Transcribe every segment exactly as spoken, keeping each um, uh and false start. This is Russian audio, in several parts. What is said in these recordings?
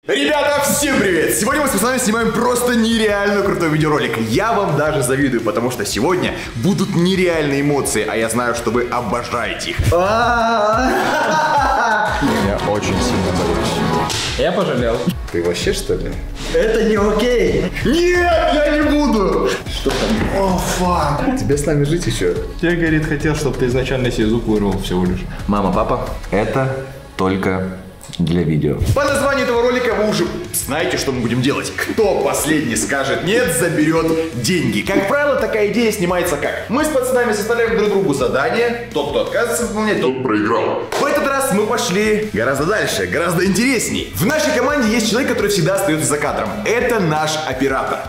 Ребята, всем привет! Сегодня мы с вами снимаем просто нереально крутой видеоролик. Я вам даже завидую, потому что сегодня будут нереальные эмоции, а я знаю, что вы обожаете их. Я очень сильно боюсь. Я пожалел. Ты вообще, что ли? Это не окей. Нет, я не буду! Что там? О, фак. Тебе с нами жить еще? Я, говорит, хотел, чтобы ты изначально себе зуб вырвал всего лишь. Мама, папа, это только для видео. По названию этого ролика вы уже знаете, что мы будем делать. Кто последний скажет нет, заберет деньги. Как правило, такая идея снимается как? Мы с пацанами составляем друг другу задание. Тот, кто отказывается выполнять, тот проиграл. В этот раз мы пошли гораздо дальше, гораздо интересней. В нашей команде есть человек, который всегда остается за кадром. Это наш оператор.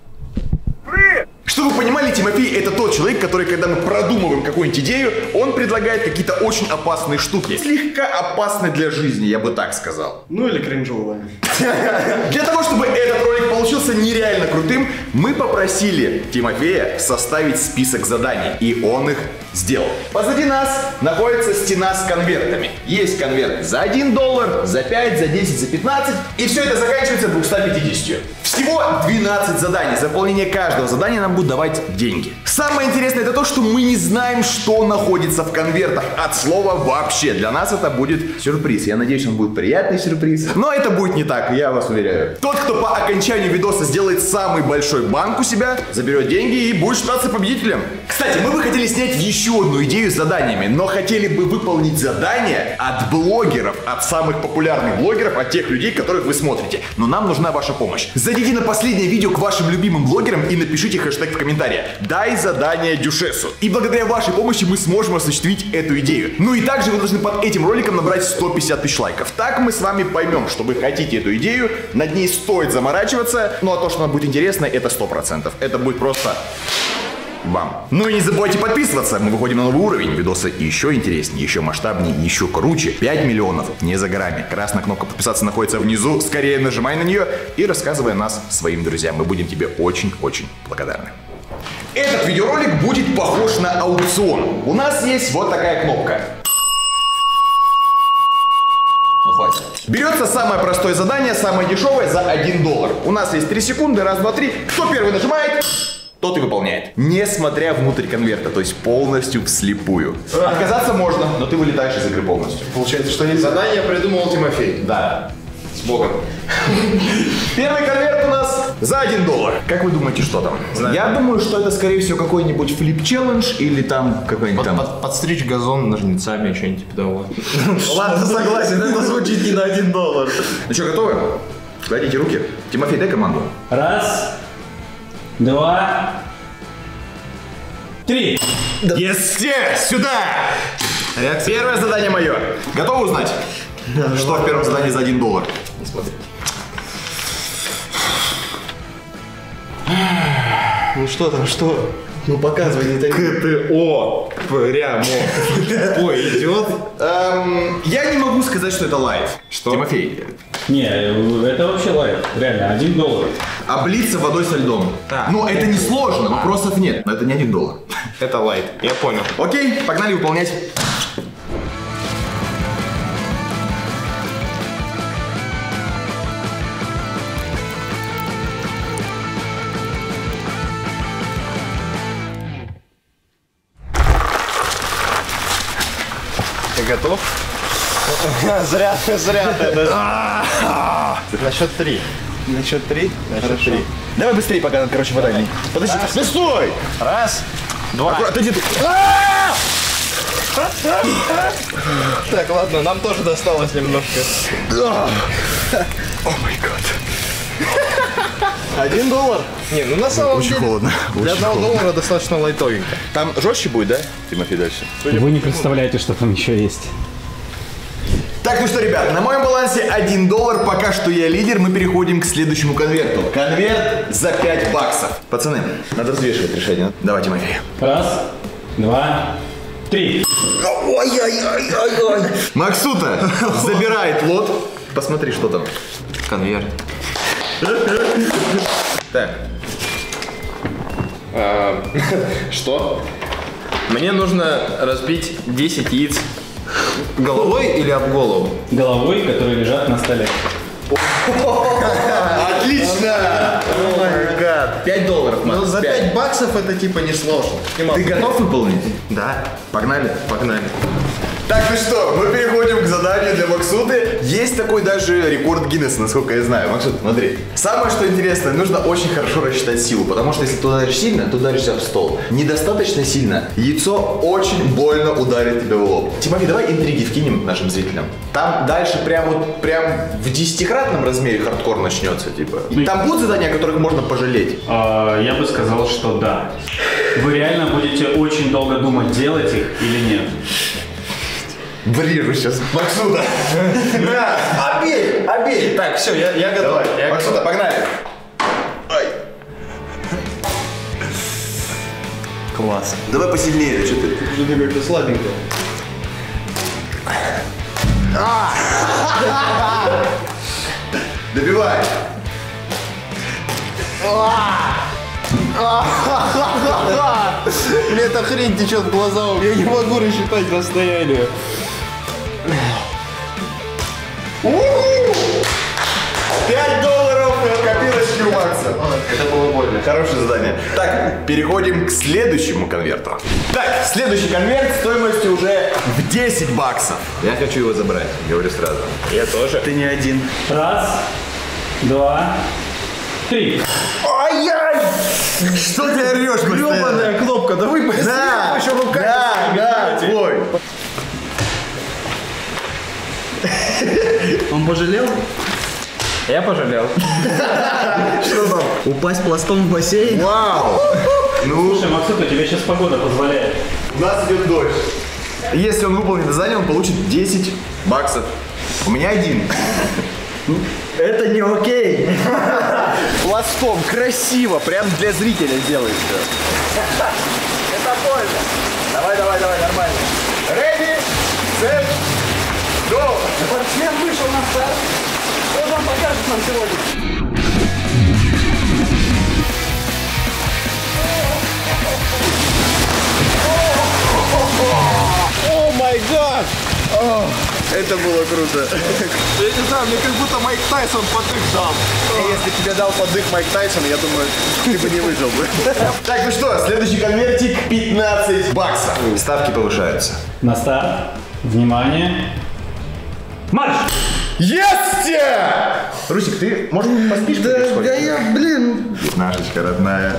Чтобы вы понимали, Тимофей это тот человек, который, когда мы продумываем какую-нибудь идею, он предлагает какие-то очень опасные штуки. Слегка опасные для жизни, я бы так сказал. Ну или кринжовая. Для того, чтобы этот ролик получился нереально крутым, мы попросили Тимофея составить список заданий, и он их сделал. Позади нас находится стена с конвертами. Есть конверт за один доллар, за пять, за десять, за пятнадцать, и все это заканчивается двумястами пятьюдесятью. Всего двенадцать заданий. За выполнение каждого задания нам будут давать деньги. Самое интересное это то, что мы не знаем, что находится в конвертах. От слова вообще. Для нас это будет сюрприз. Я надеюсь, он будет приятный сюрприз. Но это будет не так, я вас уверяю. Тот, кто по окончанию видоса сделает самый большой банк у себя, заберет деньги и будет считаться победителем. Кстати, мы бы хотели снять еще одну идею с заданиями, но хотели бы выполнить задание от блогеров, от самых популярных блогеров, от тех людей, которых вы смотрите. Но нам нужна ваша помощь. Зайдите на последнее видео к вашим любимым блогерам и напишите хэштег в комментариях. Дай задание Дюшесу. И благодаря вашей помощи мы сможем осуществить эту идею. Ну и также вы должны под этим роликом набрать сто пятьдесят тысяч лайков. Так мы с вами поймем, что вы хотите эту идею, над ней стоит заморачиваться, ну а то, что она будет интересна, это сто процентов. Это будет просто... Бам. Ну и не забывайте подписываться, мы выходим на новый уровень, видосы еще интереснее, еще масштабнее, еще круче. пять миллионов, не за горами. Красная кнопка подписаться находится внизу, скорее нажимай на нее и рассказывай о нас своим друзьям, мы будем тебе очень-очень благодарны. Этот видеоролик будет похож на аукцион. У нас есть вот такая кнопка. Берется самое простое задание, самое дешевое за один доллар. У нас есть три секунды, раз, два, три. Кто первый нажимает, тот и выполняет. Не смотря внутрь конверта, то есть полностью вслепую. Отказаться можно, но ты вылетаешь из игры полностью. Получается, что есть задание придумал Тимофей. Да. С Богом. Первый конверт у нас за один доллар. Как вы думаете, что там? Знаю. Я думаю, что это, скорее всего, какой-нибудь флип-челлендж или там какой-нибудь Под, там... под, подстричь газон ножницами, что-нибудь типа того. Ладно, согласен, это звучит не на один доллар. Ну что, готовы? Кладите руки. Тимофей, дай команду. Раз, два, три. Есте! Сюда! Первое задание мое. Готовы узнать? Что в первом задании за один доллар? Не смотри. Ну что там, что? Ну показывай, не так. КТО прямо пойдет. Эм, я не могу сказать, что это лайт. Что? Тимофей. Не, это вообще лайф. Реально, один доллар. Облиться водой со льдом. Да. Ну, это не сложно, вопросов нет. Но это не один доллар. Это лайт, я понял. Окей, погнали выполнять. Ты готов? Зря, зря ты. На счет три. На счет три? Хорошо. Три. Давай быстрее, пока, короче, вода не... Подожди, да стой! Раз, два. Аккуратно, иди тут. Так, ладно, нам тоже досталось немножко. О май гад. Один доллар. Не, ну на самом Очень деле холодно. для Очень одного холодно. доллара достаточно лайтовенько. Там жестче будет, да, Тимофей, дальше? Вы не представляете, что там еще есть. Так, ну что, ребят, на моем балансе один доллар, пока что я лидер, мы переходим к следующему конверту. Конверт за пять баксов. Пацаны, надо взвешивать решение. Давай, Тимофей. Раз, два, три. Ой-ой-ой-ой-ой. Максута забирает лот. Посмотри, что там. Конверт. Так. Что? Мне нужно разбить десять яиц головой или об голову? Головой, которые лежат на столе. Отлично! пять долларов, Макс. Ну, за пять баксов это типа несложно. Ты готов выполнить? Да. Погнали? Погнали. Так, ну что, мы переходим к заданию для Максуты. Есть такой даже рекорд Гиннесса, насколько я знаю. Максут, смотри. Самое, что интересное, нужно очень хорошо рассчитать силу, потому что если ты ударишь сильно, то ударишься об стол. Недостаточно сильно, яйцо очень больно ударит тебя в лоб. Тимофей, давай интриги вкинем нашим зрителям. Там дальше прям вот прям в десятикратном размере хардкор начнется, типа. Там будут задания, о которых можно пожалеть? А, я бы сказал, что да. Вы реально будете очень долго думать, делать их или нет. Врежу сейчас. Максута. На, обей, обей. Так, все, я, я готов. Давай, Я Максута, погнали. Ай. Класс. Давай посильнее, что ты? Что-то как-то слабенько. Добивай. Мне эта хрень течет в глаза, я не могу рассчитать расстояние. пять долларов копилочки у Макса. Это было больно. Хорошее задание. Так, переходим к следующему конверту. Так, следующий конверт стоимостью уже в десять баксов. Я хочу его забрать, говорю сразу. Я тоже. Ты не один. Раз, два, три. Ай-яй! Что ты орешь, Гребаная кнопка, да вы Да, еще руками. да, да, твой. Он пожалел? Я пожалел. Что там? Упасть пластом в бассейн? Вау! Ну, Слушай, Максута, тебе сейчас погода позволяет. у нас идет дождь. Если он выполнит задание, он получит десять баксов. У меня один. Это не окей. Пластом, красиво, прям для зрителя делаешь все. Это больно. Давай, давай, давай, нормально. Ready, set, go. Спортсмен вышел на старт. Что он покажет нам сегодня? О май гад! Это было круто. Я не знаю, мне как будто Майк Тайсон подых дал. Если тебе дал подых Майк Тайсон, я думаю, ты бы не выжил бы. Так, ну что, следующий конвертик пятнадцать баксов. Ставки повышаются. На старт. Внимание. Марш! Есть! Русик, ты, может, поспишь? Да, да я, блин. Нашечка родная.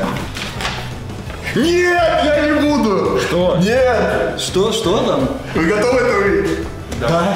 Нет, я не буду! Что? Нет! Что, что там? Вы готовы это увидеть? Да.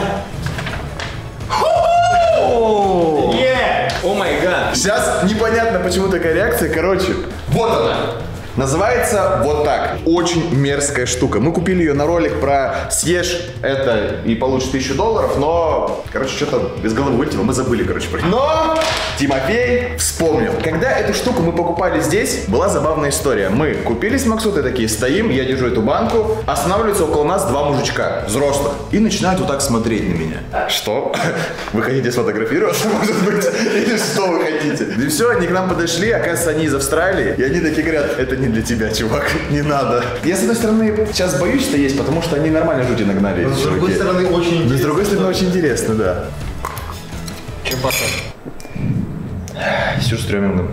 О май гад. Сейчас непонятно, почему такая реакция. Короче, вот она. Называется вот так. Очень мерзкая штука. Мы купили ее на ролик про съешь это и получишь тысячу долларов, но, короче, что-то из головы вылетело. Мы забыли, короче, про Но Тимофей вспомнил. Когда эту штуку мы покупали здесь, была забавная история. Мы купили с Максутой такие, стоим, я держу эту банку, останавливаются около нас два мужичка, взрослых, и начинают вот так смотреть на меня. Что? Вы хотите сфотографироваться, может быть? Или что вы хотите? И все, они к нам подошли, оказывается, они из Австралии, и они такие говорят, это не для тебя, чувак, не надо. Я, с одной стороны, сейчас боюсь, что есть, потому что они нормально люди нагнали. С другой стороны, очень интересно. С другой стороны, очень интересно, да. Чем пахнет? Сюрстрёмингом.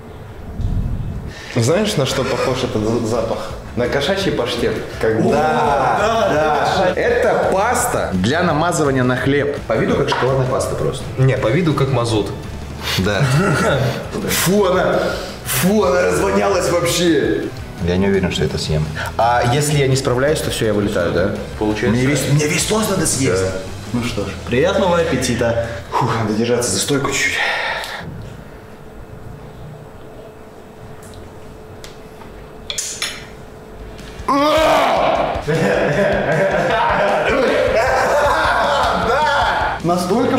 Знаешь, на что похож этот за- запах? На кошачий паштет. Когда... Да, это паста для намазывания на хлеб. По виду как шоколадная паста просто. Не, по виду как мазут. Да. Фу, она, фу, она развонялась вообще. Я не уверен, что это съем. А если я не справляюсь, то все, я вылетаю, да? Получается. Мне весь, мне весь тост надо съесть. Ну что ж, приятного аппетита. Фу, надо держаться за стойку чуть-чуть. Настолько...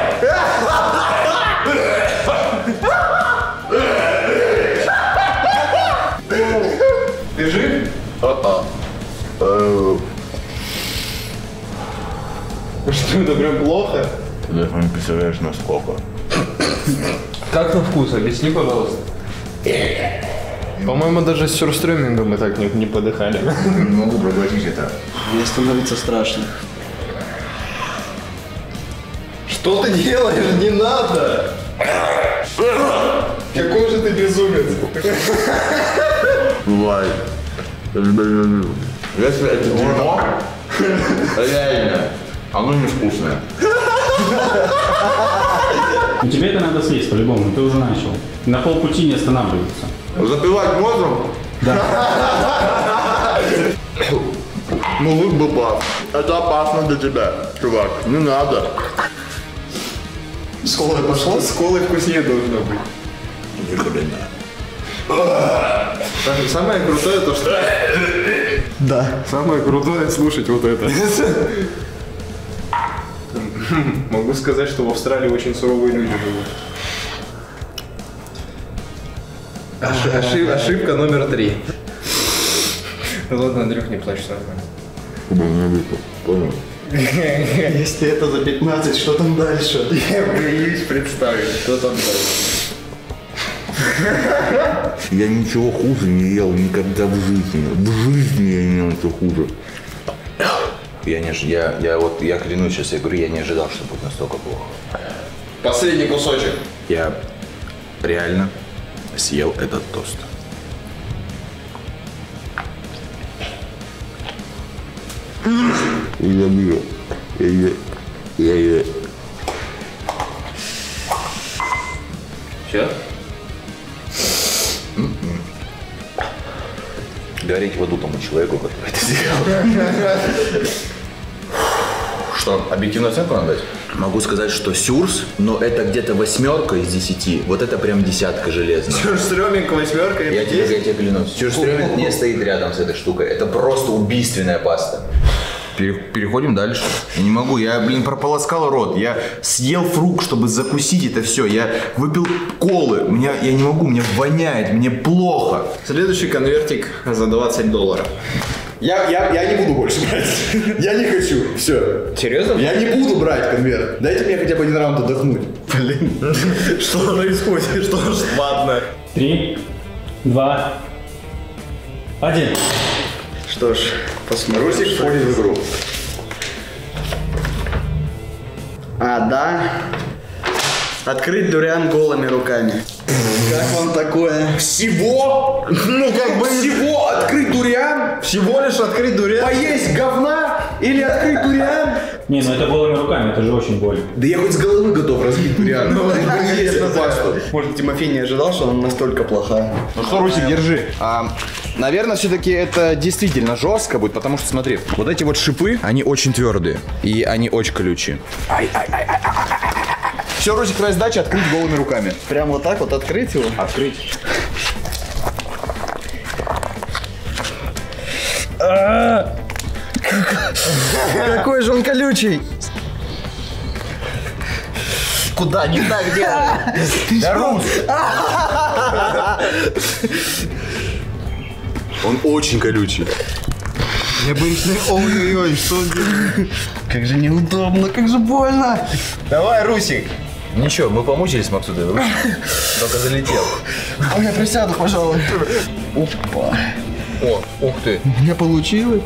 Ты жив? Что, это прям плохо? Ты даже не представляешь, насколько. Как на вкус? Объясни, пожалуйста. По-моему, даже с сюрстрёмингом мы так не, не подыхали. Не могу проглотить это. Мне становится страшно. Что Что ты делаешь? Не надо! Какой же ты безумец! Бывает. Если это дерьмо, реально, оно невкусное. Ну, тебе это надо съесть по-любому, ты уже начал. На полпути не останавливаться. Запивать мозгом? Да. Ну, вы бы прав. Это опасно для тебя, чувак. Не надо. С колой пошло? С колой вкуснее должно быть. Ни хрена. Самое крутое то, что... Да. Самое крутое слушать вот это. Могу сказать, что в Австралии очень суровые люди живут. Ошиб- ошиб- ошибка номер три. Ладно, Андрюх, не плачь, нормально. Понял. Если это за пятнадцать, что там дальше? Я боюсь представить, что там дальше. Я ничего хуже не ел никогда в жизни. В жизни я не ел ничего хуже. Я не, ж- я, я вот, я клянусь сейчас, я говорю, я не ожидал, что будет настолько плохо. Последний кусочек. Я реально съел этот тост. Я не, я не, я не. Все? Говорить в аду тому человеку, который это сделал. Что, объективную оценку надо дать? Могу сказать, что сюрс, но это где-то восьмерка из десяти. Вот это прям десятка железная. Сюрстрёминг восьмерка. Я тебе, я тебе клянусь. Сюрстрёминг не стоит рядом с этой штукой. Это просто убийственная паста. Переходим дальше. Я не могу, я, блин, прополоскал рот. Я съел фрукт, чтобы закусить это все. Я выпил колы. Меня, я не могу, мне воняет, мне плохо. Следующий конвертик за двадцать долларов. Я, я, я не буду больше брать. Я не хочу. Все. Серьезно? Я не буду брать конверт. Дайте мне хотя бы один раунд отдохнуть. Блин. Что происходит? Что ж, ладно. Три, два, один. Что ж, посмотрим. Русик входит в игру. А, да. Открыть дуриан голыми руками. Как вам такое? Всего? Ну как бы всего открыть дуриан? Всего лишь открыть дуриан? Поесть говна? Или открыть дуриан? Не, ну это голыми руками, это же очень больно. Да я хоть с головы готов разбить дуриан. Ну, есть эту пасту. Может, Тимофей не ожидал, что она настолько плохая. Ну что, Русик, держи. А, наверное, все-таки это действительно жестко будет, потому что, смотри, вот эти вот шипы, они очень твердые. И они очень колючие. Все, Русик, твоя задача открыть голыми руками. Прям вот так вот открыть его? Открыть. Какой же он колючий! Куда? Не так делай! Да, Рус! Он очень колючий. Я боюсь, ой-ой-ой, что он делает? Как же неудобно, как же больно! Давай, Русик. Ничего, мы помучились, Максут, Русик только залетел. А я присяду, пожалуй. Опа. О, ух ты. У меня получилось.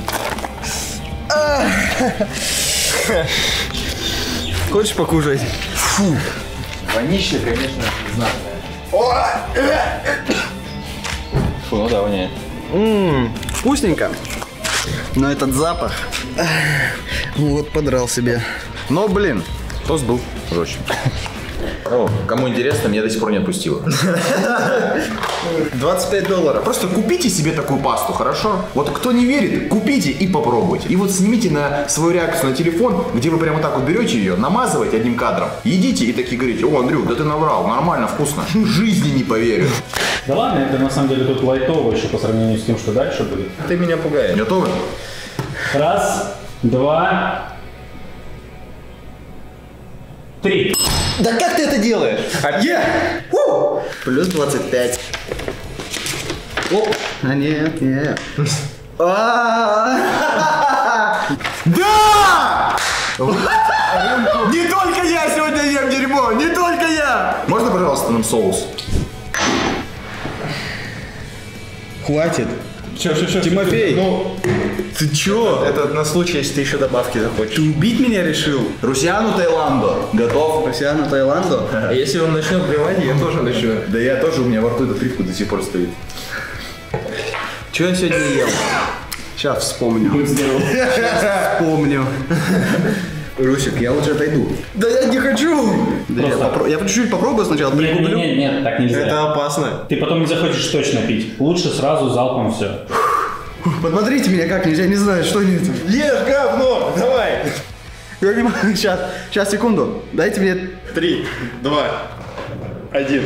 Хочешь покушать? Фу. Вонища, конечно, знатная. Фу, ну да, воняет. Ммм, вкусненько. Но этот запах, вот подрал себе. Но, блин, тост был жестче. О, кому интересно, меня до сих пор не отпустило. двадцать пять долларов. Просто купите себе такую пасту, хорошо? Вот кто не верит, купите и попробуйте. И вот снимите на свою реакцию на телефон, где вы прямо так вот берете ее, намазываете одним кадром, едите и такие говорите: о, Андрюх, да ты наврал, нормально, вкусно. Жизни не поверю. Да ладно, это на самом деле тут лайтово еще по сравнению с тем, что дальше будет. Ты меня пугаешь. Готовы? Раз, два, три. Да как ты это делаешь? Плюс двадцать пять. О, а нет, нет. А-а-а. Да! Не только я сегодня ем дерьмо, не только я! Можно, пожалуйста, нам соус? Хватит. Все, все, все. Тимофей, Ну, ты чё? это на случай, если ты еще добавки захочешь. Ты убить меня решил? Русиану Таиланду. Готов? Русиану Таиланду? А если он начнет блевать, я тоже начну. Да я тоже, у меня во рту этот привкус до сих пор стоит. Чё я сегодня ел? Сейчас вспомню. Сейчас вспомню. Русик, я лучше отойду. Да я не хочу! Да я, попро- я чуть-чуть попробую сначала, Нет, нет, пригублю. нет, нет, так нельзя. Это опасно. Ты потом не захочешь точно пить. Лучше сразу залпом все. Подмотрите меня как-нибудь, я не знаю, что это. Ешь говно, давай. Я не могу, сейчас, сейчас, секунду. Дайте мне... Три, два, один.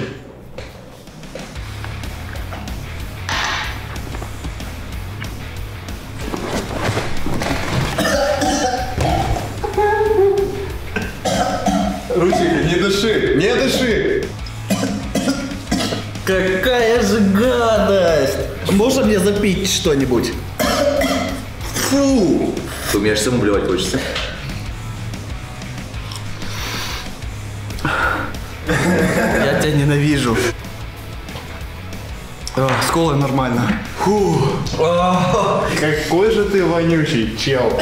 Русик, не дыши, не дыши. Какая же гадость! Можно мне запить что-нибудь? Фу! У меня же самому блевать хочется. Я тебя ненавижу. А, с колой нормально. Фу. Какой же ты вонючий, чел.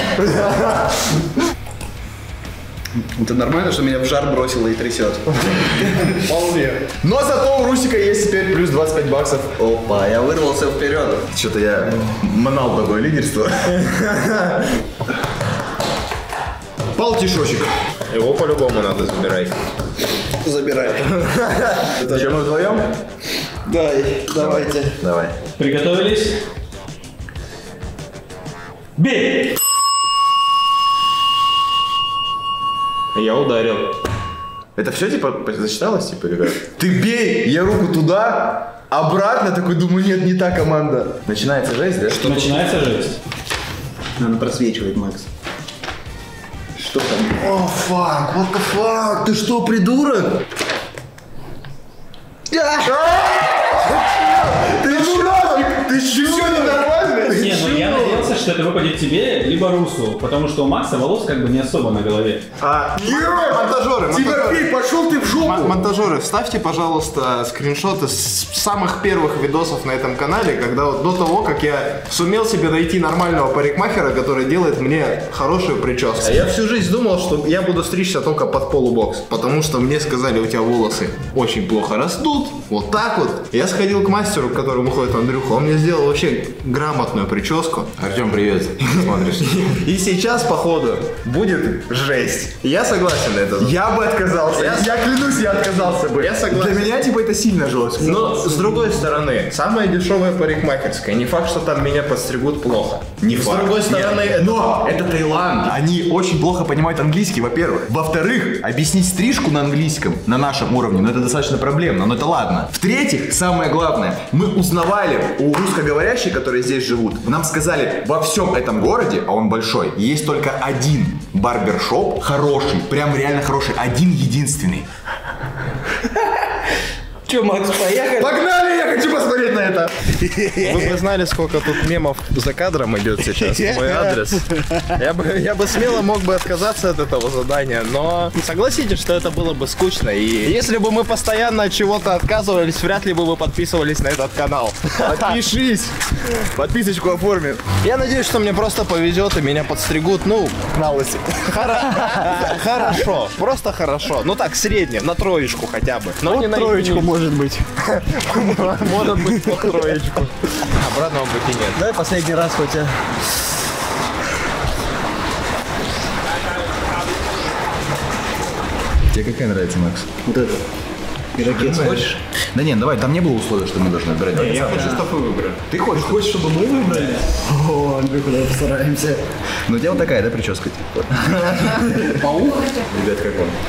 Это нормально, что меня в жар бросило и трясет? Вполне. Но зато у Русика есть теперь плюс двадцать пять баксов. Опа, я вырвался вперед. Что-то я манал такое лидерство. Полтишочек. Его по-любому надо забирать. Забирай. Это что, мы вдвоем? Дай, давайте. Давай. Приготовились? Бей! Я ударил. Это все типа засчиталось, типа, или как? Ты бей! Я руку туда, обратно, такой думаю, нет, не та команда. Начинается жесть, да? Что начинается жесть? Надо просвечивать, Макс. Что там? О, фак, what the fuck? Ты что, придурок? Ты чё? Ты чё, ненормальный? Не, ну я надеялся, что это выпадет тебе, либо Русу, потому что у Макса волос как бы не особо на голове. А, монтажеры, Тимофей, пошел ты в жопу! М- Монтажеры, вставьте, пожалуйста, скриншоты с самых первых видосов на этом канале, когда вот до того, как я сумел себе найти нормального парикмахера, который делает мне хорошую прическу. Я всю жизнь думал, что я буду стричься только под полубокс, потому что мне сказали, у тебя волосы очень плохо растут, вот так вот. Я сходил к мастеру, к которому ходит Андрюха, он мне сделал вообще грамотную прическу. Артем, привет. Смотришь. И сейчас, походу, будет жесть. Я согласен на это. Я бы отказался. Я- Я клянусь, я отказался бы. Я согласен. Для меня, типа, это сильно жестко. Но, с другой стороны, самая дешевая парикмахерская. Не факт, что там меня подстригут плохо. Не С факт. другой стороны, Нет. это- Но это Таиланд. Они очень плохо понимают английский, во-первых. Во-вторых, объяснить стрижку на английском на нашем уровне, ну это достаточно проблемно, но это ладно. В-третьих, самое главное, мы узнавали у русскоговорящих, которые здесь живут, нам сказали, во всем этом городе, а он большой, есть только один барбершоп хороший, прям реально хороший, один единственный. Че, Макс, поехали? Погнали, я хочу посмотреть на это. Вы бы знали, сколько тут мемов за кадром идет сейчас в мой адрес. Я бы, я бы смело мог бы отказаться от этого задания, но согласитесь, что это было бы скучно. И если бы мы постоянно от чего-то отказывались, вряд ли бы вы подписывались на этот канал. Подпишись. Подписочку оформи. Я надеюсь, что мне просто повезет и меня подстригут, ну, На лысый. хоро- хорошо, просто хорошо. Ну так, среднем, на троечку хотя бы. Но не на Троечку, может быть. Может быть, по троечку. Обратного пути нет. Дай последний раз хоть, а. Тебе какая нравится, Макс? Вот это. Ирокез хочешь? Да нет, давай, там не было условия, что мы должны выбирать. Я хочу, чтобы вы выбрали. Ты хочешь, хочешь, чтобы мы выбрали? О, Андрюха, давай постараемся. Ну, у тебя вот такая, да, прическа? Типа? Паук? Ребят, как вам?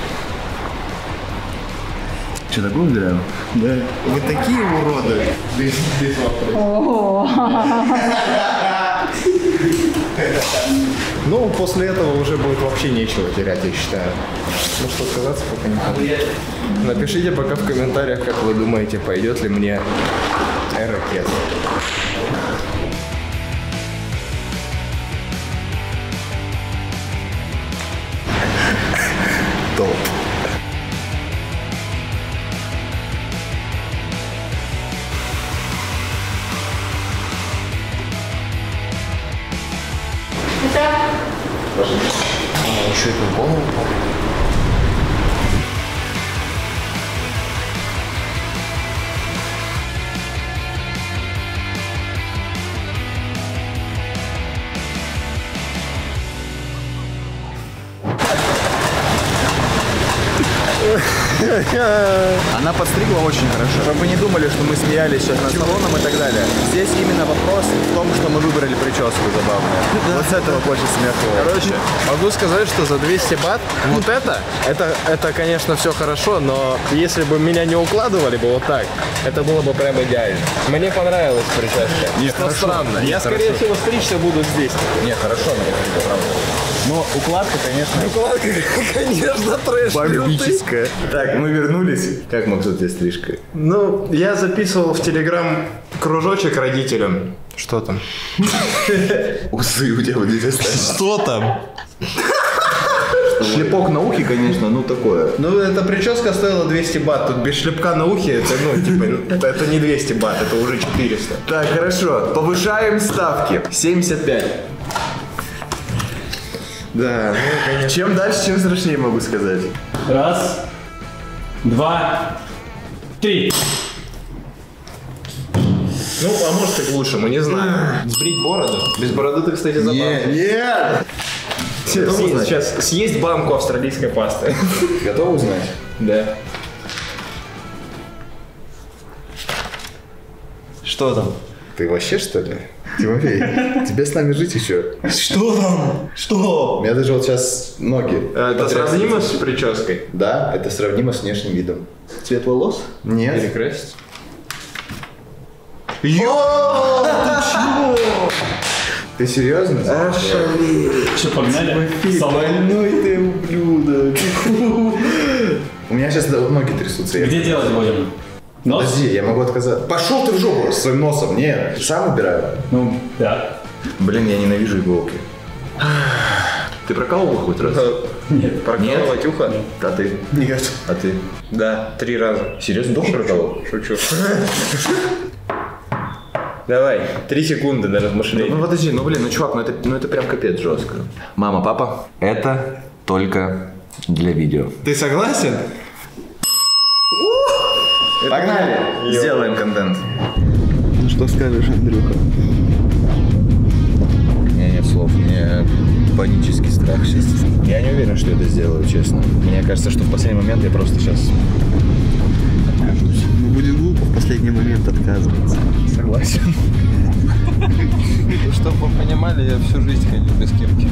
Что, такую выбираем? Да. Вы такие уроды. Ну, после этого уже будет вообще нечего терять, я считаю. Ну что, отказаться пока не надо. Напишите пока в комментариях, как вы думаете, пойдет ли мне Ирокез. Топ. Она подстригла очень хорошо. Чтобы вы не думали, что мы смеялись сейчас над салоном и так далее. Здесь именно вопрос в том, что мы выбрали прическу забавную. Вот с этого больше смеха. Короче, могу сказать, что за двести бат вот это, это, это, конечно, все хорошо, но если бы меня не укладывали бы вот так, это было бы прям идеально. Мне понравилась прическа. Нет, что странно. Я, скорее всего, стричься буду здесь. Не, хорошо, мне кажется, правда. Но укладка, конечно... Укладка, конечно, трэш. Бомбическая. Так, мы вернулись. Как Максут тебе стрижка? Ну, я записывал в Телеграм кружочек родителям. Что там? Усы у тебя вот здесь остались. Что там? Шлепок на ухе, конечно, ну такое. Ну, эта прическа стоила двести бат. Тут без шлепка на ухе, это, ну, типа, это не двести бат, это уже четыреста. Так, хорошо. Повышаем ставки. семьдесят пять. Да, ну, конечно. Чем дальше, чем страшнее, могу сказать. Раз, два, три. Ну, а может и к лучшему, не знаю. Сбрить бороду? Без бороды ты, кстати, забавно. Нет! Съесть, сейчас съесть банку австралийской пасты. Готовы узнать? Да. Что там? Ты вообще, что ли? Тимофей, тебе с нами жить еще. Что там? Что? У меня даже вот сейчас ноги. Это сравнимо с прической? Да, это сравнимо с внешним видом. Цвет волос? Нет. Перекрасить? Йо! Ты чего? Ты серьезно? Что, погнали? Салон. Больной ты ублюдок. У меня сейчас ноги трясутся. Где делать будем? Нос? Подожди, я могу отказаться. Пошел ты в жопу с своим носом. Нет, сам убираю. Ну, да. Блин, я ненавижу иголки. Ты прокалывал хоть раз? Нет. Прокалывать ухо? А ты? Нет. А ты? Да, три раза. Серьезно, дома прокалывал? Шучу. Давай, три секунды на размышление. Ну подожди, ну блин, ну чувак, ну это, ну это прям капец жестко. Мама, папа, это только для видео. Ты согласен? Погнали! Сделаем контент. Ну что скажешь, Андрюха? У меня нет слов, мне панический страх сейчас. Я не уверен, что это сделаю, честно. Мне кажется, что в последний момент я просто сейчас откажусь. Ну будет глупо в последний момент отказываться. Согласен. Чтобы вы понимали, я всю жизнь ходил без кепки.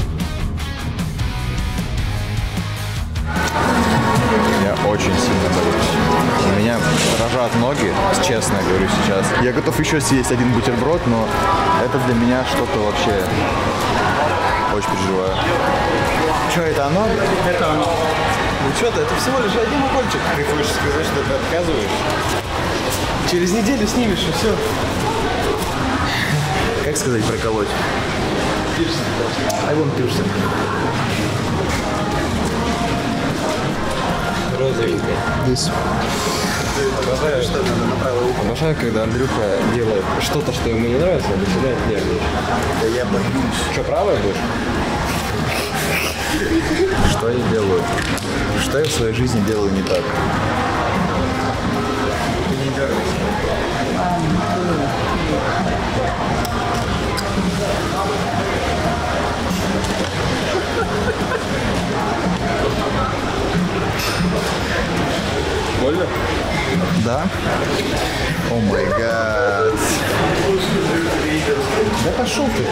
Я очень сильно боюсь. У меня дрожат ноги, честно говорю сейчас. Я готов еще съесть один бутерброд, но это для меня что-то вообще... Очень переживаю. Что, это оно? Это оно. Ну что ты, это всего лишь один укольчик. Ты хочешь сказать, что ты отказываешь? Через неделю снимешь и все. Как сказать проколоть? Пирсинг. I want piercing. Розовенькая. Здесь. Обожаю, что надо направо ухо. Обожаю, когда Андрюха делает что-то, что ему не нравится, а начинает нервничать. Да я боюсь. Что, правое будешь? Что я делаю? Что я в своей жизни делаю не так? Ты не дергайся. Больно? Да? О май гад. Да пошел ты.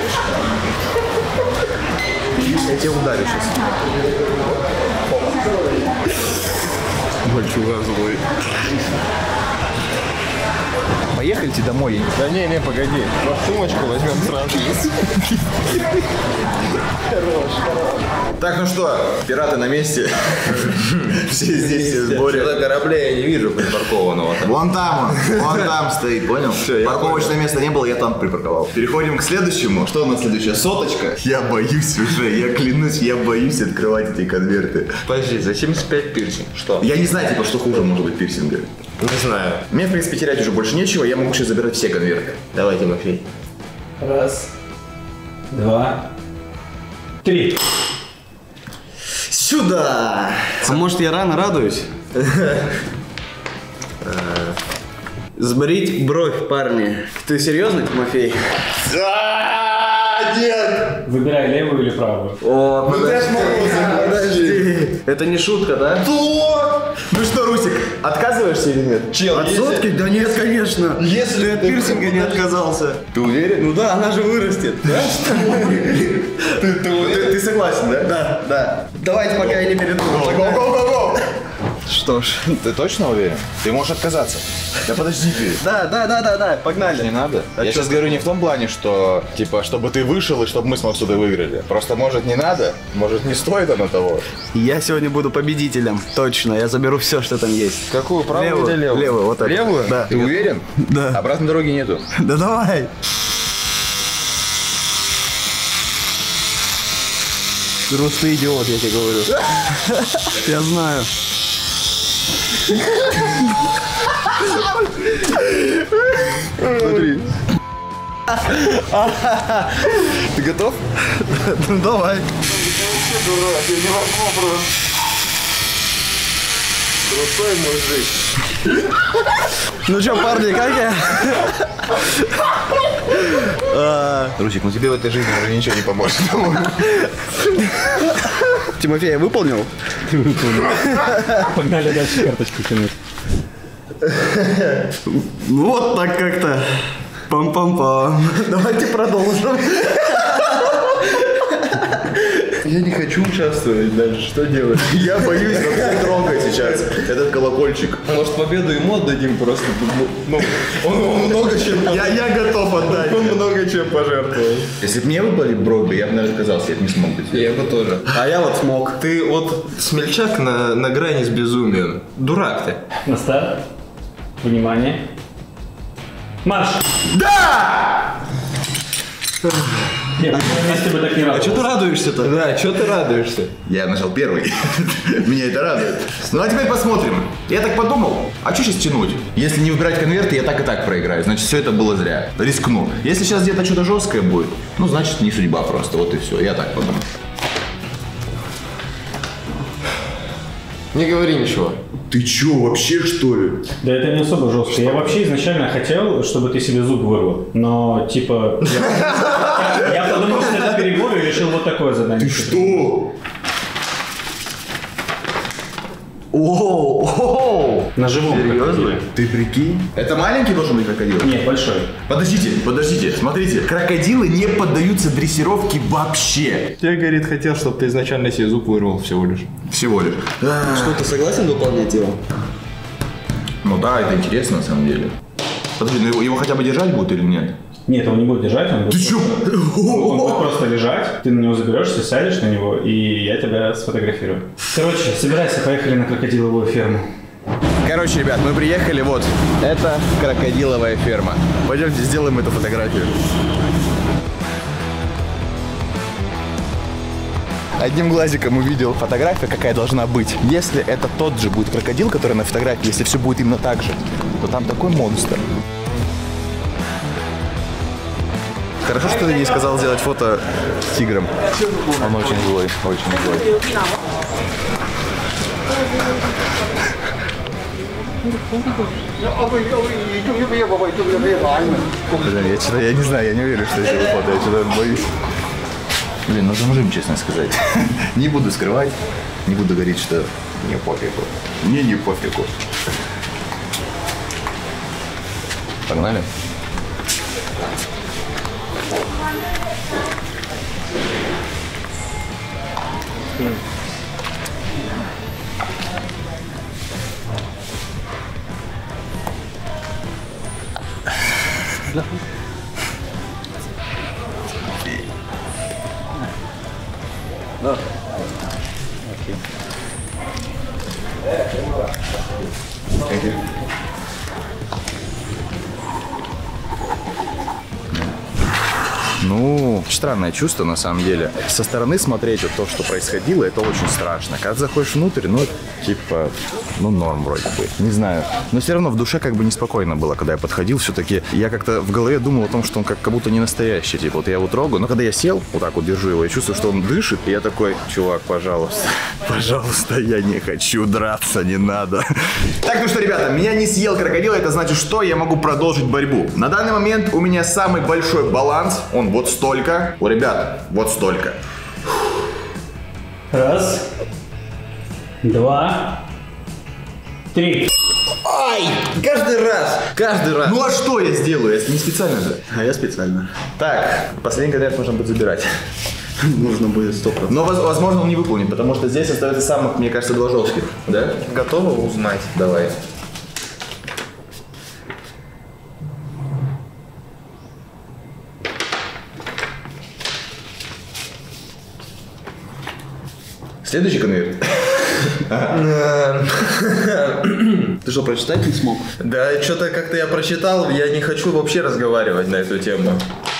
Я тебя ударю сейчас. Мальчуга злой. Поехали домой. Да не, не, погоди. Вот сумочку возьмем сразу. Хорош, хорош. Так, ну что, пираты на месте. Все здесь, все в сборе. Что-то корабля я не вижу припаркованного. Вон там он, вон там стоит, понял? я Парковочное место не было, я там припарковал. Переходим к следующему. Что у нас следующая? Соточка. Я боюсь уже, я клянусь, я боюсь открывать эти конверты. Подожди, за семьдесят пять пирсинг. Что? Я не знаю, типа, что хуже может быть пирсинга. Не знаю. Мне, в принципе, терять уже больше нечего, я могу сейчас забирать все конверты. Давай, Тимофей. Раз, два, три. Сюда! А может, я рано радуюсь? Сбрить бровь, парни. Ты серьезно, Тимофей? Нет! Выбирай левую или правую. О, подожди, подожди. Это не шутка, да? Что? Ну что, Русик, отказываешься или нет? Чел, От сотки? Да нет, конечно. Если ты от пирсинга не отказался. Ты уверен? Ну да, она же вырастет. Да? Ты, ты, ты- ты согласен, да? Да, да. Давайте, пока я не передумал. Го-го-го-го! Что ж. Ты точно уверен? Ты можешь отказаться. Да подожди ты. Да, да, да, да, да, погнали. Не надо. А Я чё сейчас говорю не в том плане, что, типа, чтобы ты вышел и чтобы мы с Максудой выиграли. Просто, может, не надо, может, не стоит оно того. Я сегодня буду победителем. Точно, я заберу все, что там есть. Какую, правую Левую, или левую? левую, вот эту. Левую? Да. Ты уверен? Да. Обратной дороги нету. Да давай. Грустный идиот, я тебе говорю. Я знаю. Смотри. Ты готов? Ну давай. Крутой мужик. Ну что, парни, как я? Русик, ну тебе в этой жизни уже ничего не поможет. Тимофей, я выполнил? Погнали дальше карточку тянуть. Ну вот так как-то. Пам-пам-пам. Давайте продолжим. Я не хочу участвовать дальше. Что делать? Я боюсь вообще трогать сейчас этот колокольчик. Может, победу ему отдадим просто? Ну, он, он много чем... Я, я готов отдать. Он много чем пожертвовал. Если бы мне выпали брови, я бы, наверное, отказался. Я бы не смог быть. Я бы тоже. А я вот смог. Ты вот смельчак на, на грани с безумием. Дурак ты. На старт. Внимание. Марш! Нет, если бы так не А что ты радовался. радуешься-то? Да, что ты радуешься? Я нажал первый. Меня это радует. Ну а теперь посмотрим. Я так подумал, а что сейчас тянуть? Если не выбирать конверты, я так и так проиграю. Значит, все это было зря. Рискну. Если сейчас где-то что-то жесткое будет, ну, значит, не судьба просто. Вот и все. Я так подумал. Не говори ничего. Ты чё, вообще, что ли? Да это не особо жестко. Я вообще изначально хотел, чтобы ты себе зуб вырвал. Но, типа, я, я подумал, что это перебор и решил вот такое задание. Ты что? Оу, На живом крокодиле. Ты прикинь? Это маленький должен быть крокодил? Нет, большой. Подождите, подождите, смотрите. Крокодилы не поддаются дрессировке вообще. Я, говорит, хотел, чтобы ты изначально себе зуб вырвал всего лишь. Всего лишь. Что, ты согласен выполнять его? Ну да, это интересно на самом деле. Подожди, ну его, его хотя бы держать будут или нет? Нет, он не будет держать, он будет, Ты чё? он будет просто лежать, ты на него заберешься, сядешь на него, и я тебя сфотографирую. Короче, собирайся, поехали на крокодиловую ферму. Короче, ребят, мы приехали, вот. Это крокодиловая ферма. Пойдемте сделаем эту фотографию. Одним глазиком увидел фотографию, какая должна быть. Если это тот же будет крокодил, который на фотографии, если все будет именно так же, то там такой монстр. Хорошо, что ты не сказал сделать фото с тигром. Он очень злой, очень злой. Блин, я что-то, я не знаю, я не уверен, что я сделаю фото, я что-то боюсь. Блин, ну замужим, честно сказать. Не буду скрывать, не буду говорить, что мне пофигу. Мне не пофигу. Погнали? Thank you. Ну, странное чувство на самом деле. Со стороны смотреть вот то, что происходило, это очень страшно. Когда заходишь внутрь, ну, типа, ну, норм вроде бы. Не знаю. Но все равно в душе как бы неспокойно было, когда я подходил. Все-таки я как-то в голове думал о том, что он как, как будто не настоящий. Типа, вот я его трогаю. Но когда я сел, вот так вот держу его, я чувствую, что он дышит. И я такой, чувак, пожалуйста, пожалуйста, я не хочу драться, не надо. Так, ну что, ребята, меня не съел крокодил. Это значит, что я могу продолжить борьбу. На данный момент у меня самый большой баланс. Он вот столько. У ребят вот столько. Раз, два, три. Ай! Каждый раз! Каждый раз! Ну а что я сделаю? Я не специально же. А я специально. Так, последний конверт нужно будет забирать. Нужно будет сто процентов. Но, возможно, он не выполнит, потому что здесь остается самых, мне кажется, два жестких. Да? Готовы узнать? Давай. Следующий конверт. Ты что, прочитать не смог? Да, что-то как-то я прочитал, я не хочу вообще разговаривать на эту тему.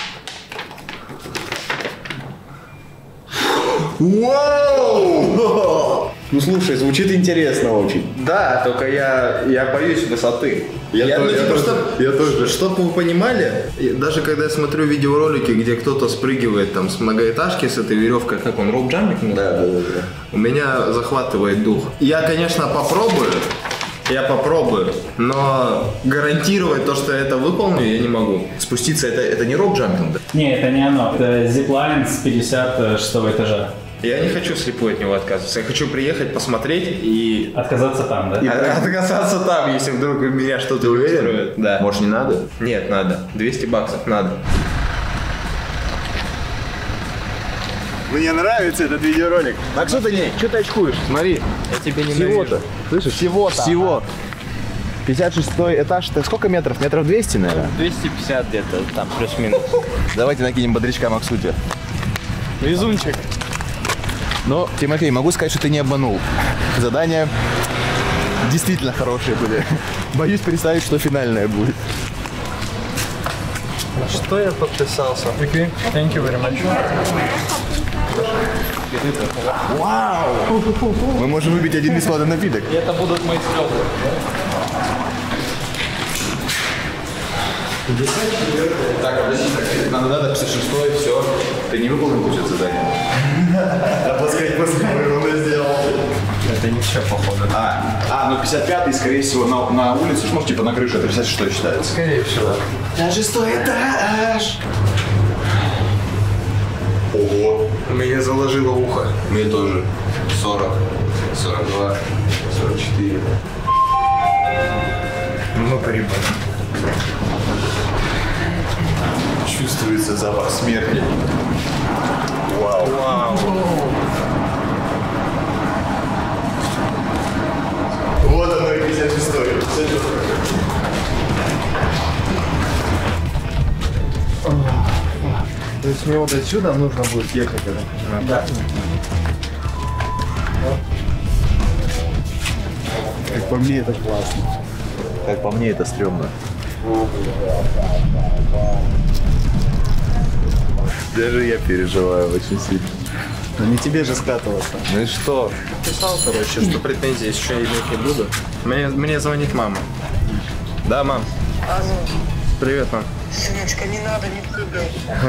Вау! Ну слушай, звучит интересно очень. Да, только я, я боюсь высоты. Я Я, ну, тоже, типа, я чтоб, тоже, я тоже. Чтобы вы понимали, и даже когда я смотрю видеоролики, где кто-то спрыгивает там с многоэтажки с этой веревкой, как он, роуп-джампинг? Да, да, да, да. У меня захватывает дух. Я, конечно, попробую, я попробую, но гарантировать то, что я это выполню, я не могу. Спуститься это, это не рок-джампинг, да? Не, это не оно. Это зиплайн с пятьдесят шестого этажа. Я не хочу слепую от него отказываться. Я хочу приехать, посмотреть и Отказаться там, да? от- отказаться там, если вдруг у меня что-то не устроит. Да. Может, не надо? Нет, надо. двести баксов надо. Мне нравится этот видеоролик. А что ты не? Что ты очкуешь? Смотри. Я тебе не Всего-то. Слышишь? Всего-то. Всего. пятьдесят шестой этаж. Это сколько метров? Метров двести, наверное? двести пятьдесят где-то, там плюс-минус. Давайте накинем бодрячка Максуте. Везунчик. Но, Тимофей, могу сказать, что ты не обманул. Задания действительно хорошие были. Боюсь представить, что финальное будет. Что я подписался? Окей, thank you very much. Вау! Мы можем выпить один бесплатный напиток. И это будут мои слезы. Так, подожди, надо, надо, пятьдесят шестой, все. Ты не выполнил, получается, задание? Да, пускай, пускай, он сделал. Это не все, походу. А, а, ну пятьдесят пятый, скорее всего, на, на улице, ну, типа на крыше, это пятьдесят шестой считается. Скорее всего. пятьдесят шестой этаж. Ого. Мне заложило ухо. Мне тоже. сорок, сорок два, сорок четыре. Ну, прибыль. Чувствуется запах смерти. Вау. Вау. Вот оно и пятьдесят шестой. То есть мне вот отсюда нужно будет ехать, да? Да. Как по мне, это классно. Как по мне, это стрёмно. Даже я переживаю очень сильно. Но не тебе же скатываться. Ну и что? Писал, короче, что претензий еще иметь не буду. Мне, мне звонит мама. Да, мам. Алло, Привет, мам. сыночка, не надо, не прыгай.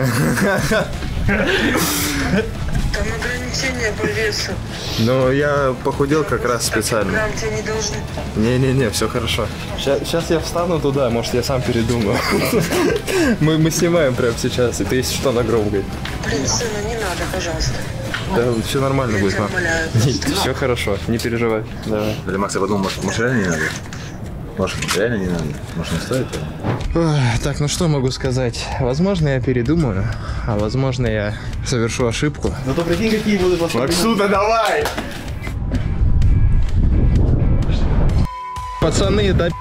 Там ограничения по весу. Ну, я похудел как раз специально. Грамм тебе не должны. Не-не-не, все хорошо. Сейчас я встану туда, может, я сам передумаю. Мы, мы снимаем прямо сейчас, и ты, если что, на громкой. Блин, сына, не надо, пожалуйста. Да, все нормально Я будет, тебя мам. умоляю. Все хорошо, не переживай. Давай. Для Макса подумал, может, может, реально не надо? Может, реально не надо? Может, не стоит? Ой, так, ну что могу сказать? Возможно, я передумаю, а возможно, я совершу ошибку. Зато прикинь, какие будут воспоминания. Максута, давай! Пацаны, да.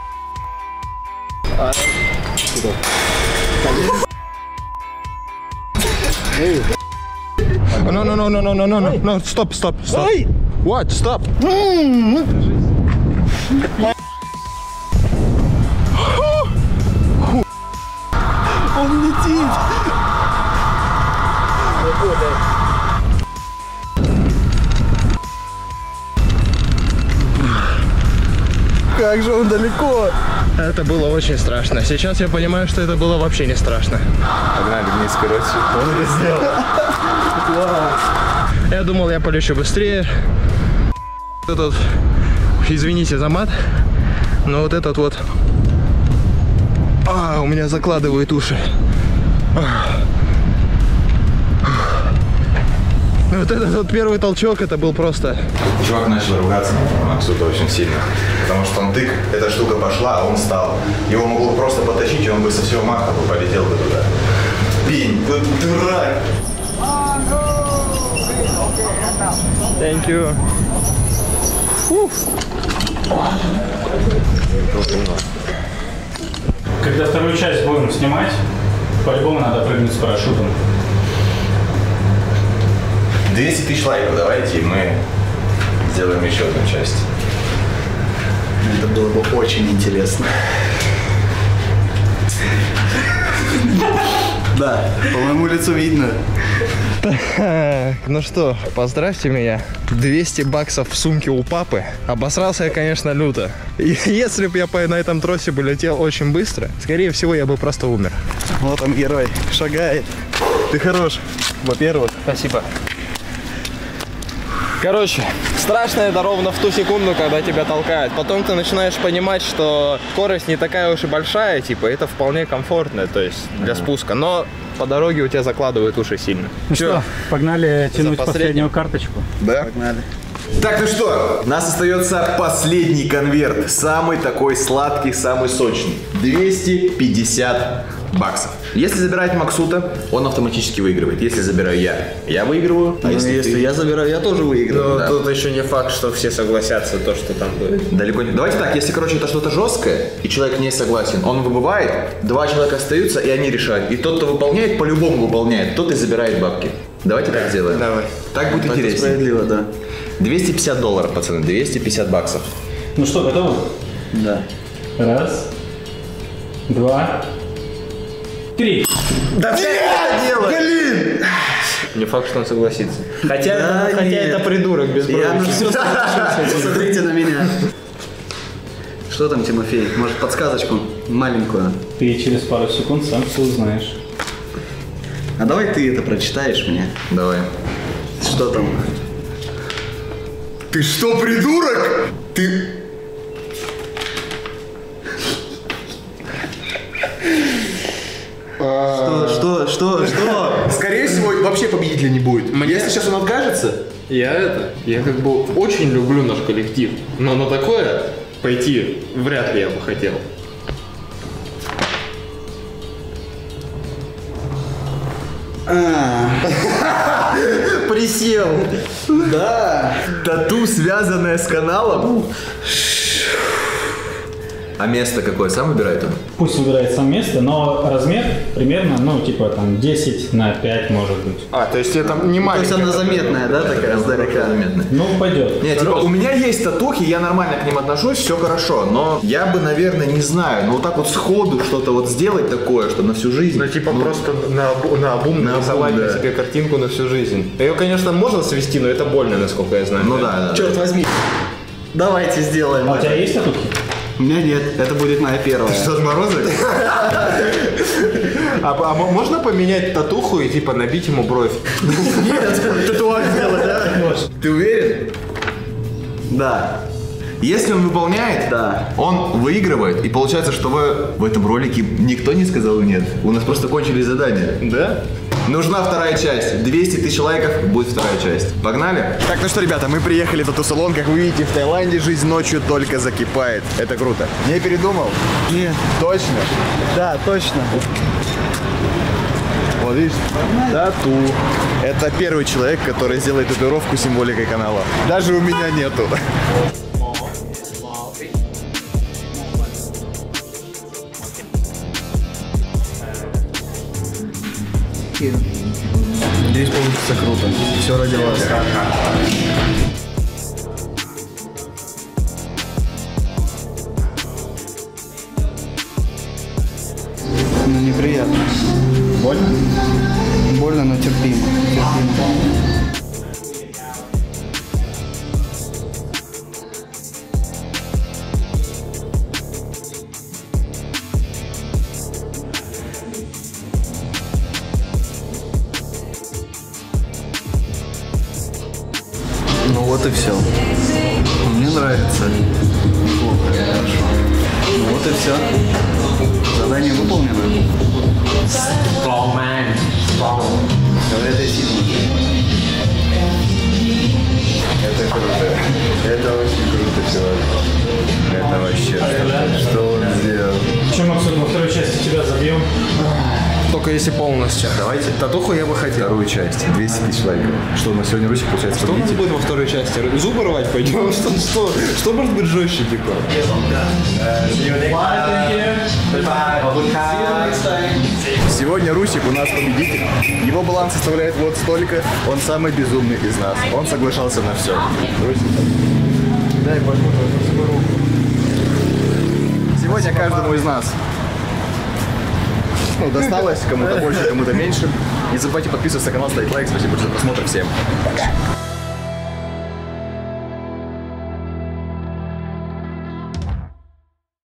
No, no, no, no, no, no, no, no, no, stop, stop, stop. What? Stop. Он летит! как же он далеко. Это было очень страшно. Сейчас я понимаю, что это было вообще не страшно. Погнали вниз, короче. Он это сделал. Я думал, я полечу быстрее. Этот, извините за мат, но вот этот вот, а, у меня закладывает уши. Ну, вот этот вот первый толчок, это был просто... Чувак начал ругаться Максу-то очень сильно, потому что он тык, эта штука пошла, а он встал. Его могло просто потащить, и он бы со всего маха бы полетел бы туда. Пень, ты дурак! Thank you. Фух. Когда вторую часть будем снимать, по-любому надо прыгнуть с парашютом. двести тысяч лайков давайте, и мы сделаем еще одну часть. Это было бы очень интересно. Да, по моему лицу видно. Так, ну что, поздравьте меня. двести баксов в сумке у папы. Обосрался я, конечно, люто. И если бы я по, на этом тросе бы летел очень быстро, скорее всего, я бы просто умер. Вот он, герой, шагает. Ты хорош, во-первых. Спасибо. Короче, страшно это ровно в ту секунду, когда тебя толкают. Потом ты начинаешь понимать, что скорость не такая уж и большая, типа, это вполне комфортно, то есть для спуска. Но по дороге у тебя закладывают уши сильно. Ну что, погнали тянуть последним? последнюю карточку. Да? Погнали. Так, ну что, у нас остается последний конверт. Самый такой сладкий, самый сочный. двести пятьдесят баксов. Если забирает Максута, он автоматически выигрывает. Если забираю я, я выигрываю. А Ну, если, если ты... я забираю, я тоже выиграю. Но Да. тут еще не факт, что все согласятся то, что там будет. Далеко не... Давайте так, если, короче, это что-то жесткое, и человек не согласен, он выбывает, два человека остаются, и они решают. И тот, кто выполняет, по-любому выполняет, тот и забирает бабки. Давайте так сделаем. Давай. Так будет Так интереснее. справедливо, да. двести пятьдесят долларов, пацаны, двести пятьдесят баксов. Ну что, готовы? Да. Раз, два, три. Да блин! Не факт, что он согласится. Хотя, Да хотя нет. это придурок без брови. Я на все соглашусь. Посмотрите на меня. Что там, Тимофей? Может, подсказочку маленькую? Ты через пару секунд сам все узнаешь. А давай ты это прочитаешь мне. Давай. Что там? Ты что, придурок? Ты... Что, что, что, что? Скорее всего, вообще победителя не будет. Если сейчас он откажется, Я это, я как бы очень люблю наш коллектив, но на такое пойти вряд ли я бы хотел. Присел. Да. тату, связанное с каналом. А место какое? Сам выбирает он? Пусть выбирает сам место, но размер примерно, ну, типа там десять на пять может быть. А, то есть это не То маленькая. есть она заметная, да, такая издалека? Заметно. Ну, пойдет. Нет, типа, у меня есть татухи, я нормально к ним отношусь, все хорошо, но я бы, наверное, не знаю, ну вот так вот сходу что-то вот сделать такое, что на всю жизнь. Ну, типа просто на, обу- на обум на нарисовать обум, на да. себе картинку на всю жизнь. Ее, конечно, можно свести, но это больно, насколько я знаю. Ну да, да. Черт возьми. Давайте сделаем. А у тебя есть татухи? У меня нет, это будет моя первая. Что, Морозы? А, а мо- можно поменять татуху и типа набить ему бровь? Татуаж сделать, да? Ты уверен? Да. Если он выполняет, Да. он выигрывает, и получается, что вы в этом ролике никто не сказал нет. У нас просто кончились задания. Да? Нужна вторая часть. двести тысяч лайков, будет вторая часть. Погнали? Так, ну что, ребята, мы приехали в тату-салон. Как вы видите, в Таиланде жизнь ночью только закипает. Это круто. Не передумал? Нет. Точно? Да, точно. Вот видишь? Тату. Это первый человек, который сделает татуировку символикой канала. Даже у меня нету. Здесь получится круто. Все ради вас. Ну, неприятно. Больно? Больно, но терпимо. Терпимо. Вот и все. Мне нравится. Неплохо, хорошо. Ну вот и все. Задание выполнено. Strong man. Strong. Говорят, я сильный. Это круто. Это очень круто, чувак. Это вообще что-то. Что он сделал? Че, Максут, во второй части тебя забьем? Только если полностью. Давайте Татуху я бы хотел. вторую часть. двести тысяч лайков. Что у нас сегодня Русик получается Что у нас победитель? будет во второй части? Зубы рвать пойдем? Что, что, что может быть жестче, типа? Сегодня Русик у нас победитель. Его баланс составляет вот столько. Он самый безумный из нас. Он соглашался на все. Русик. Дай пожму твою руку. Сегодня каждому из нас ну, досталось. Кому-то больше, кому-то меньше. Не забывайте подписываться на канал, ставить лайк. Спасибо за просмотр. Всем пока.